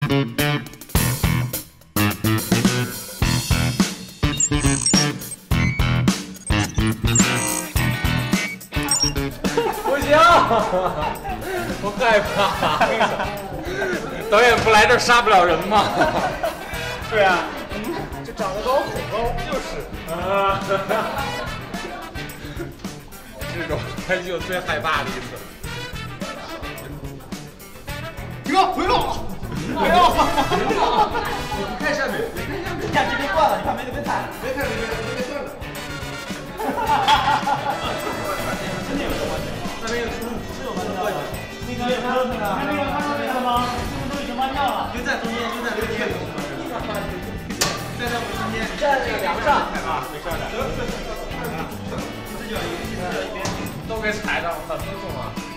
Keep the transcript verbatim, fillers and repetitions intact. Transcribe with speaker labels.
Speaker 1: 不行，我害怕。导演不来这儿杀不了人吗？
Speaker 2: 对啊，这长得高很高，就是。
Speaker 1: 啊，这种拍剧我最害怕的一次。
Speaker 2: 停！回落！不要！你看下面，你看下面，
Speaker 3: 你看这边断了，你看没得被踩，
Speaker 2: 别看这边，这边断了。
Speaker 3: 真的有什么？
Speaker 2: 那边有是有弯道的。
Speaker 3: 那个有看到那个，看那个看到那个吗？是不是都已经弯掉了？
Speaker 2: 就在中间，就在中间。在在我们中间，
Speaker 3: 站在那个梁上。
Speaker 2: 啊，没事的。这叫一个，这叫一边。
Speaker 1: 都给踩到了，很不爽啊！